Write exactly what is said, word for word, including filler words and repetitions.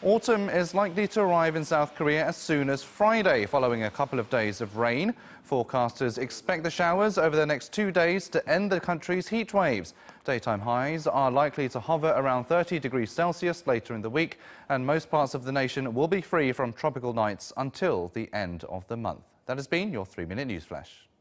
Autumn is likely to arrive in South Korea as soon as Friday, following a couple of days of rain. Forecasters expect the showers over the next two days to end the country's heat waves. Daytime highs are likely to hover around thirty degrees Celsius later in the week, and most parts of the nation will be free from tropical nights until the end of the month. That has been your three-minute news flash.